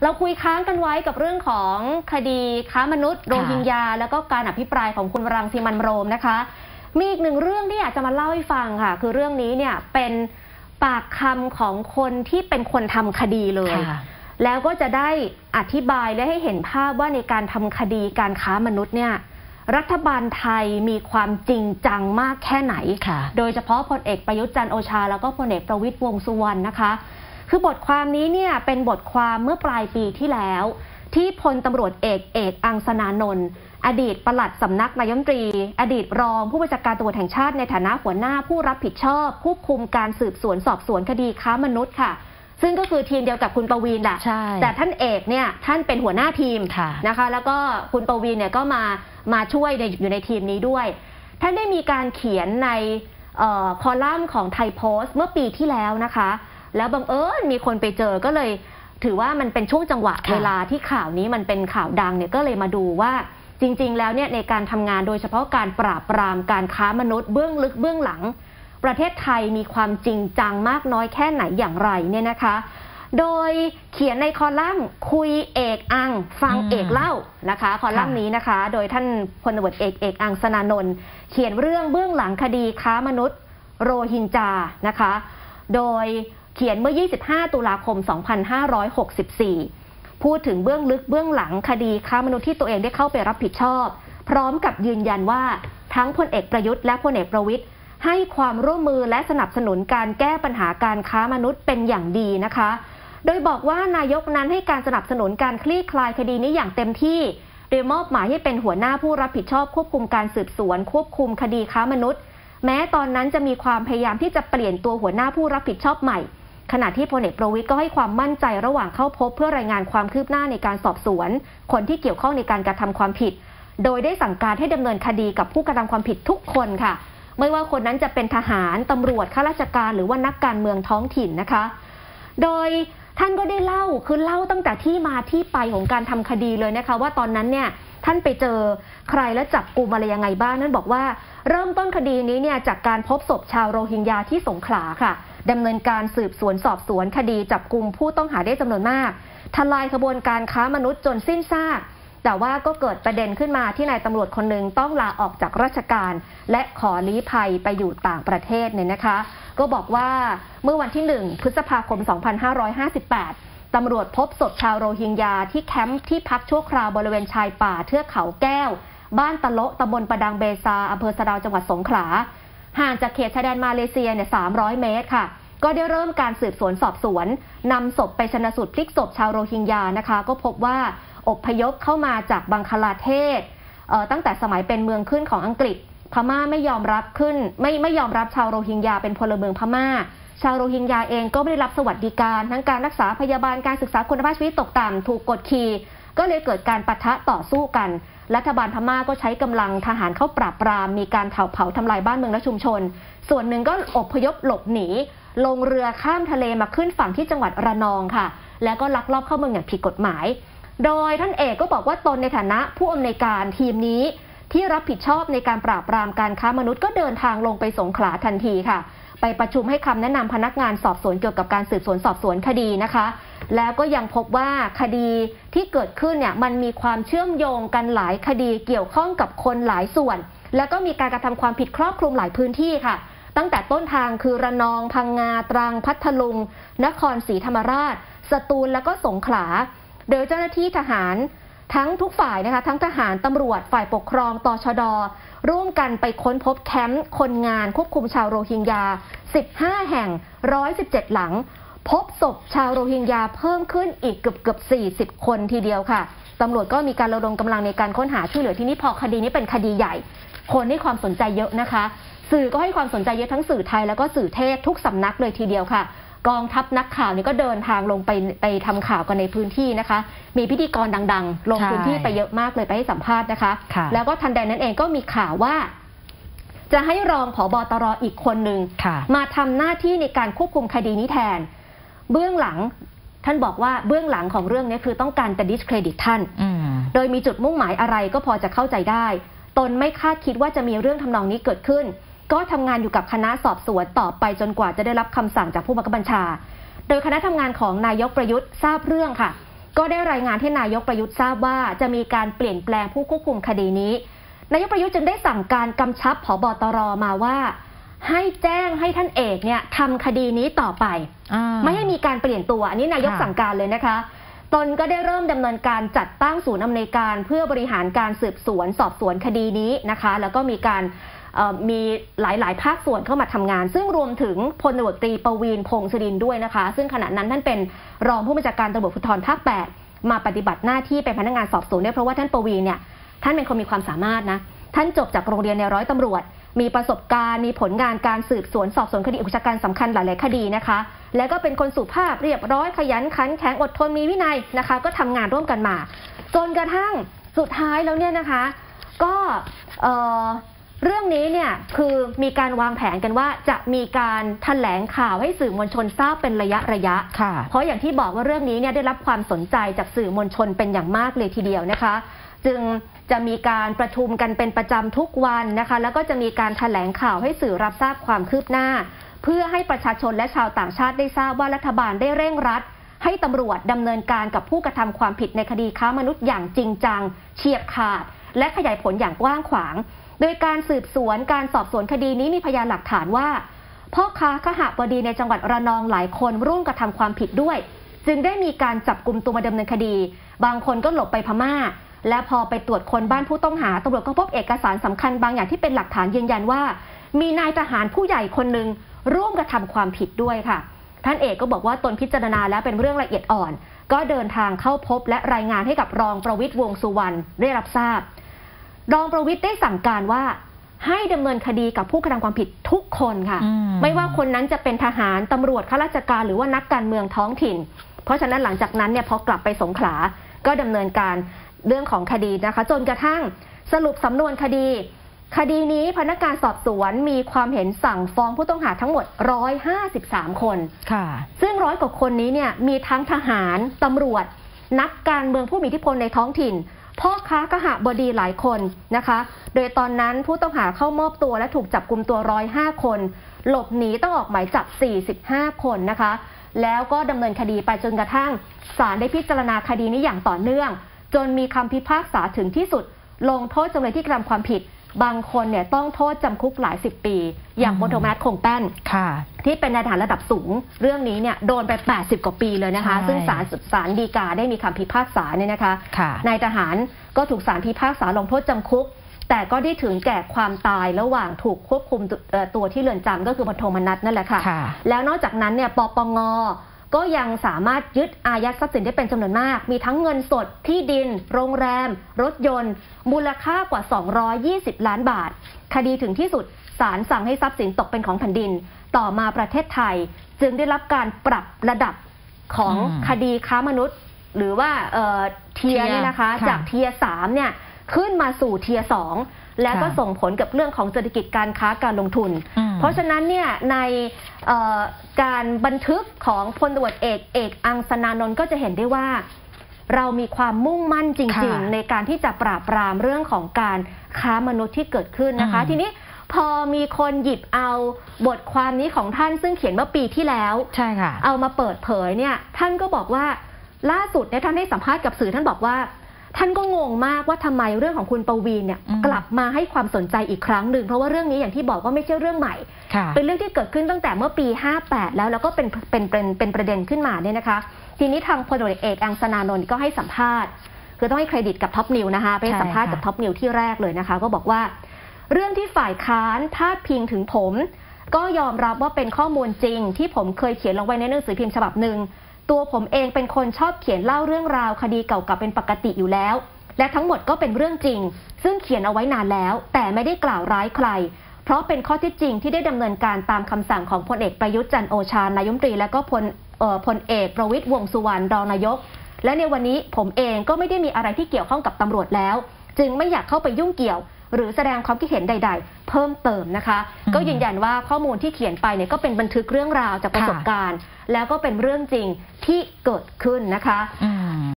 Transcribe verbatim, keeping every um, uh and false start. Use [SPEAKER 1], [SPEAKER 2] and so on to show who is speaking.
[SPEAKER 1] เราคุยค้างกันไว้กับเรื่องของคดีค้ามนุษย์โรฮิงญาแล้วก็การอภิปรายของคุณรังสิมันต์โรมนะคะมีอีกหนึ่งเรื่องที่อยากจะมาเล่าให้ฟังค่ะคือเรื่องนี้เนี่ยเป็นปากคำของคนที่เป็นคนทำคดีเลยแล้วก็จะได้อธิบายและให้เห็นภาพว่าในการทำคดีการค้ามนุษย์เนี่ยรัฐบาลไทยมีความจริงจังมากแค่ไหนโดยเฉพาะพลเอกประยุทธ์จันทร์โอชาแล้วก็พลเอกประวิตรวงษ์สุวรรณนะคะคือบทความนี้เนี่ยเป็นบทความเมื่อปลายปีที่แล้วที่พลตำรวจเอกเอกอังสนานนท์อดีตปลัดสำนักนายกรัฐมนตรีอดีตรองผู้บัญชาการตำรวจแห่งชาติในฐานะหัวหน้าผู้รับผิดชอบควบคุมการสืบสวนสอบสวนคดีค้ามนุษย์ค่ะซึ่งก็คือทีมเดียวกับคุณประวีณแหละแต่ท่านเอกเนี่ยท่านเป็นหัวหน้าทีมนะคะแล้วก็คุณประวีณเนี่ยก็มามาช่วยอยู่ในทีมนี้ด้วยท่านได้มีการเขียนในคอลัมน์ของไทยโพสต์เมื่อปีที่แล้วนะคะแล้วบังเอิญมีคนไปเจอก็เลยถือว่ามันเป็นช่วงจังหวะเวลาที่ข่าวนี้มันเป็นข่าวดังเนี่ยก็เลยมาดูว่าจริงๆแล้วเนี่ยในการทำงานโดยเฉพาะการปราบปรามการค้ามนุษย์เบื้องลึกเบื้องหลังประเทศไทยมีความจริงจังมากน้อยแค่ไหนอย่างไรเนี่ยนะคะโดยเขียนในคอลัมน์คุยเอกอังฟังเอกเล่านะคะคอลัมน์นี้นะคะโดยท่านพลตำรวจเอกเอกอังสนานนท์เขียนเรื่องเบื้องหลังคดีค้ามนุษย์โรฮิงญานะคะโดยเขียนเมื่อยี่สิบห้าตุลาคมสองพันห้าร้อยหกสิบสี่พูดถึงเบื้องลึกเบื้องหลังคดีค้ามนุษย์ที่ตัวเองได้เข้าไปรับผิดชอบพร้อมกับยืนยันว่าทั้งพลเอกประยุทธ์และพลเอกประวิตรให้ความร่วมมือและสนับสนุนการแก้ปัญหาการค้ามนุษย์เป็นอย่างดีนะคะโดยบอกว่านายกนั้นให้การสนับสนุนการคลี่คลายคดีนี้อย่างเต็มที่โดยมอบหมายให้เป็นหัวหน้าผู้รับผิดชอบควบคุมการสืบสวนควบคุมคดีค้ามนุษย์แม้ตอนนั้นจะมีความพยายามที่จะเปลี่ยนตัวหัวหน้าผู้รับผิดชอบใหม่ขณะที่พลเอกประวิตรก็ให้ความมั่นใจระหว่างเข้าพบเพื่อรายงานความคืบหน้าในการสอบสวนคนที่เกี่ยวข้องในการกระทำความผิดโดยได้สั่งการให้ดำเนินคดีกับผู้กระทำความผิดทุกคนค่ะไม่ว่าคนนั้นจะเป็นทหารตำรวจข้าราชการหรือว่านักการเมืองท้องถิ่นนะคะโดยท่านก็ได้เล่าคือเล่าตั้งแต่ที่มาที่ไปของการทำคดีเลยนะคะว่าตอนนั้นเนี่ยท่านไปเจอใครและจับกุมอะไรยังไงบ้างนั่นบอกว่าเริ่มต้นคดีนี้เนี่ยจากการพบศพชาวโรฮิงญาที่สงขลาค่ะดำเนินการสืบสวนสอบสวนคดีจับกุมผู้ต้องหาได้จำนวนมากทลายขบวนการค้ามนุษย์จนสิ้นซากแต่ว่าก็เกิดประเด็นขึ้นมาที่นายตำรวจคนหนึ่งต้องลาออกจากราชการและขอลี้ภัยไปอยู่ต่างประเทศเนี่ยนะคะก็บอกว่าเมื่อวันที่หนึ่งพฤษภาคมสองพันห้าร้อยห้าสิบแปดตำรวจพบศพชาวโรฮิงญาที่แคมป์ที่พักชั่วคราวบริเวณชายป่าเทือกเขาแก้วบ้านตะโละตำบลประดังเบซาอำเภอสะดาวจังหวัดสงขลาห่างจากเขตชายแดนมาเลเซียเนี่ยสามร้อยเมตรค่ะก็ได้เริ่มการสืบสวนสอบสวนนำศพไปชันสูตรพลิกศพชาวโรฮิงญานะคะก็พบว่าอพยพเข้ามาจากบังคลาเทศตั้งแต่สมัยเป็นเมืองขึ้นของอังกฤษพม่าไม่ยอมรับขึ้นไม่ไม่ยอมรับชาวโรฮิงญาเป็นพลเมืองพม่าชาวโรฮิงญาเองก็ไม่ได้รับสวัสดิการทั้งการรักษาพยาบาลการศึกษาคุณภาพชีวิตตกต่ำถูกกดขี่ก็เลยเกิดการปะทะต่อสู้กันรัฐบาลพม่าก็ใช้กำลังทหารเข้าปราบปรามมีการเผาเผาทำลายบ้านเมืองและชุมชนส่วนหนึ่งก็อพยพหลบหนีลงเรือข้ามทะเลมาขึ้นฝั่งที่จังหวัดระนองค่ะแล้วก็ลักลอบเข้าเมืองอย่างผิดกฎหมายโดยท่านเอกก็บอกว่าตนในฐานะผู้อำนวยการทีมนี้ที่รับผิดชอบในการปราบปรามการค้ามนุษย์ก็เดินทางลงไปสงขลาทันทีค่ะไปประชุมให้คำแนะนำพนักงานสอบสวนเกี่ยวกับการสืบสวนสอบสวนคดีนะคะแล้วก็ยังพบว่าคดีที่เกิดขึ้นเนี่ยมันมีความเชื่อมโยงกันหลายคดีเกี่ยวข้องกับคนหลายส่วนแล้วก็มีการกระทำความผิดครอบคลุมหลายพื้นที่ค่ะตั้งแต่ต้นทางคือระนองพังงาตรังพัทลุงนครศรีธรรมราชสตูลแล้วก็สงขลาโดยเจ้าหน้าที่ทหารทั้งทุกฝ่ายนะคะทั้งทหารตำรวจฝ่ายปกครองตชด.ร่วมกันไปค้นพบแคมป์คนงานควบคุมชาวโรฮิงญาสิบห้าแห่งหนึ่งร้อยสิบเจ็ดหลังพบศพชาวโรฮิงญาเพิ่มขึ้นอีกเกือบเกือบสี่สิบคนทีเดียวค่ะตำรวจก็มีการระดมกำลังในการค้นหาช่วยเหลือที่นี่พอคดีนี้เป็นคดีใหญ่คนให้ความสนใจเยอะนะคะสื่อก็ให้ความสนใจเยอะทั้งสื่อไทยแล้วก็สื่อเทศทุกสำนักเลยทีเดียวค่ะกองทัพนักข่าวนี่ก็เดินทางลงไปไปทำข่าวกันในพื้นที่นะคะมีพิธีกรดังๆลงพื้นที่ไปเยอะมากเลยไปให้สัมภาษณ์นะคะแล้วก็ทันใดนั้นเองก็มีข่าวว่าจะให้รองผบตรอีกคนหนึ่งมาทำหน้าที่ในการควบคุมคดีนี้แทนเบื้องหลังท่านบอกว่าเบื้องหลังของเรื่องนี้คือต้องการจะดิสเครดิตท่านโดยมีจุดมุ่งหมายอะไรก็พอจะเข้าใจได้ตนไม่คาดคิดว่าจะมีเรื่องทำนองนี้เกิดขึ้นก็ทำงานอยู่กับคณะสอบสวนต่อไปจนกว่าจะได้รับคำสั่งจากผู้บังคับบัญชาโดยคณะทำงานของนายกประยุทธ์ทราบเรื่องค่ะก็ได้รายงานให้นายกประยุทธ์ทราบว่าจะมีการเปลี่ยนแปลงผู้ควบคุมคดีนี้นายกประยุทธ์จึงได้สั่งการกำชับผบตรมาว่าให้แจ้งให้ท่านเอกเนี่ยทำคดีนี้ต่อไปไม่ให้มีการเปลี่ยนตัวอันนี้นายกสั่งการเลยนะคะตนก็ได้เริ่มดำเนินการจัดตั้งศูนย์อำนวยการเพื่อบริหารการสืบสวนสอบสวนคดีนี้นะคะแล้วก็มีการมีหลายๆภาคส่วนเข้ามาทำงานซึ่งรวมถึงพลตำรวจตรีประวีณพงษ์สุรินทร์ด้วยนะคะซึ่งขณะนั้นท่านเป็นรองผู้บัญชาการตำรวจภูธรภาคแปดมาปฏิบัติหน้าที่เป็นพนักงานสอบสวนด้วยเพราะว่าท่านประวีณเนี่ยท่านเป็นคนมีความสามารถนะท่านจบจากโรงเรียนในร้อยตำรวจมีประสบการณ์มีผลงานการสืบสวนสอบสวนคดีอุกชะกันสำคัญหลายๆคดีนะคะแล้วก็เป็นคนสุภาพเรียบร้อยขยันขันแข็งอดทนมีวินัยนะคะก็ทำงานร่วมกันมาจนกระทั่งสุดท้ายแล้วเนี่ยนะคะก็เอ่อเรื่องนี้เนี่ยคือมีการวางแผนกันว่าจะมีการแถลงข่าวให้สื่อมวลชนทราบเป็นระยะระยะเพราะอย่างที่บอกว่าเรื่องนี้เนี่ยได้รับความสนใจจากสื่อมวลชนเป็นอย่างมากเลยทีเดียวนะคะจึงจะมีการประชุมกันเป็นประจำทุกวันนะคะแล้วก็จะมีการแถลงข่าวให้สื่อรับทราบความคืบหน้าเพื่อให้ประชาชนและชาวต่างชาติได้ทราบว่ารัฐบาลได้เร่งรัดให้ตำรวจดำเนินการกับผู้กระทำความผิดในคดีค้ามนุษย์อย่างจริงจังเฉียบขาดและขยายผลอย่างกว้างขวางโดยการสืบสวนการสอบสวนคดีนี้มีพยานหลักฐานว่าพ่อค้าขหบดีในจังหวัดระนองหลายคนร่วมกระทำความผิดด้วยจึงได้มีการจับกุมตัวมาดำเนินคดีบางคนก็หลบไปพม่าและพอไปตรวจค้นบ้านผู้ต้องหาตำรวจก็พบเอกสารสำคัญบางอย่างที่เป็นหลักฐานยืนยันว่ามีนายทหารผู้ใหญ่คนหนึ่งร่วมกระทำความผิดด้วยค่ะท่านเอกก็บอกว่าตนพิจารณาแล้วเป็นเรื่องละเอียดอ่อนก็เดินทางเข้าพบและรายงานให้กับรองประวิตรวงษ์สุวรรณได้รับทราบรองประวิตรได้สั่งการว่าให้ดำเนินคดีกับผู้กระทำความผิดทุกคนค่ะไม่ว่าคนนั้นจะเป็นทหารตำรวจข้าราชการหรือว่านักการเมืองท้องถิ่นเพราะฉะนั้นหลังจากนั้นเนี่ยพอกลับไปสงขลาก็ดำเนินการเรื่องของคดีนะคะจนกระทั่งสรุปสำนวนคดีคดีนี้พนักงานสอบสวนมีความเห็นสั่งฟ้องผู้ต้องหาทั้งหมดหนึ่งร้อยห้าสิบสามคนค่ะซึ่งร้อยกว่าคนนี้เนี่ยมีทั้งทหารตำรวจนักการเมืองผู้มีอิทธิพลในท้องถิ่นพ่อค้าขหบดีหลายคนนะคะโดยตอนนั้นผู้ต้องหาเข้ามอบตัวและถูกจับกุมตัวหนึ่งร้อยห้าคนหลบหนีต้องออกหมายจับสี่สิบห้าคนนะคะแล้วก็ดำเนินคดีไปจนกระทั่งศาลได้พิจารณาคดีนี้อย่างต่อเนื่องจนมีคำพิพากษาถึงที่สุดลงโทษจำเลยที่กระทำความผิดบางคนเนี่ยต้องโทษจำคุกหลายสิบปีอย่างพลโทมนัสคงแป้นที่เป็นนายทหารระดับสูงเรื่องนี้เนี่ยโดนไปแปดสิบกว่าปีเลยนะคะซึ่งศาลศาลฎีกาได้มีคำพิพากษาเนี่ยนะคะนายทหารก็ถูกศาลพิพากษาลงโทษจำคุกแต่ก็ได้ถึงแก่ความตายระหว่างถูกควบคุมตัวที่เรือนจำก็คือพลโทมนัสนั่นแหละค่ะแล้วนอกจากนั้นเนี่ยปปงก็ยังสามารถยึดอายัดทรัพย์สินได้เป็นจำนวนมากมีทั้งเงินสดที่ดินโรงแรมรถยนต์มูลค่ากว่าสองร้อยยี่สิบล้านบาทคดีถึงที่สุดศาลสั่งให้ทรัพย์สินตกเป็นของแผ่นดินต่อมาประเทศไทยจึงได้รับการปรับระดับของคดีค้ามนุษย์หรือว่าเอ่อเทียร์เนี่ยนะคะจากเทียร์สามเนี่ยขึ้นมาสู่เทียร์สองแล้วก็ส่งผลกับเรื่องของเศรษฐกิจการค้าการลงทุนเพราะฉะนั้นเนี่ยในการบันทึกของพลตำรวจเอกเอกอังสนานนท์ก็จะเห็นได้ว่าเรามีความมุ่งมั่นจริงๆในการที่จะปราบปรามเรื่องของการค้ามนุษย์ที่เกิดขึ้นนะคะทีนี้พอมีคนหยิบเอาบทความนี้ของท่านซึ่งเขียนเมื่อปีที่แล้วใช่ค่ะเอามาเปิดเผยเนี่ยท่านก็บอกว่าล่าสุดเนี่ยท่านให้สัมภาษณ์กับสื่อท่านบอกว่าท่านก็งงมากว่าทำไมเรื่องของคุณประวีณเนี่ยกลับมาให้ความสนใจอีกครั้งหนึ่งเพราะว่าเรื่องนี้อย่างที่บอกว่าไม่ใช่เรื่องใหม่เป็นเรื่องที่เกิดขึ้นตั้งแต่เมื่อปีห้าแปดแล้วแล้วก็เป็นเป็นเป็นเป็นประเด็นขึ้นมาเนี่ยนะคะทีนี้ทางพลตำรวจเอกอังสนานนท์ก็ให้สัมภาษณ์คือต้องให้เครดิตกับท็อปนิวนะคะไปสัมภาษณ์กับท็อปนิวที่แรกเลยนะคะก็บอกว่าเรื่องที่ฝ่ายค้านพาดพิงถึงผมก็ยอมรับว่าเป็นข้อมูลจริงที่ผมเคยเขียนลงไว้ในหนังสือพิมพ์ฉบับหนึ่งตัวผมเองเป็นคนชอบเขียนเล่าเรื่องราวคดีเก่าๆเป็นปกติอยู่แล้วและทั้งหมดก็เป็นเรื่องจริงซึ่งเขียนเอาไว้นานแล้วแต่ไม่ได้กล่าวร้ายใครเพราะเป็นข้อเท็จจริงที่ได้ดำเนินการตามคำสั่งของพลเอกประยุทธ์จันทร์โอชานายกรัฐมนตรีและก็พลพลเอกประวิตรวงษ์สุวรรณรองนายกและในวันนี้ผมเองก็ไม่ได้มีอะไรที่เกี่ยวข้องกับตำรวจแล้วจึงไม่อยากเข้าไปยุ่งเกี่ยวหรือแสดงความคิดเห็นใดๆเพิ่มเติมนะคะก็ยืนยันว่าข้อมูลที่เขียนไปเนี่ยก็เป็นบันทึกเรื่องราวจากประสบการณ์แล้วก็เป็นเรื่องจริงที่เกิดขึ้นนะคะ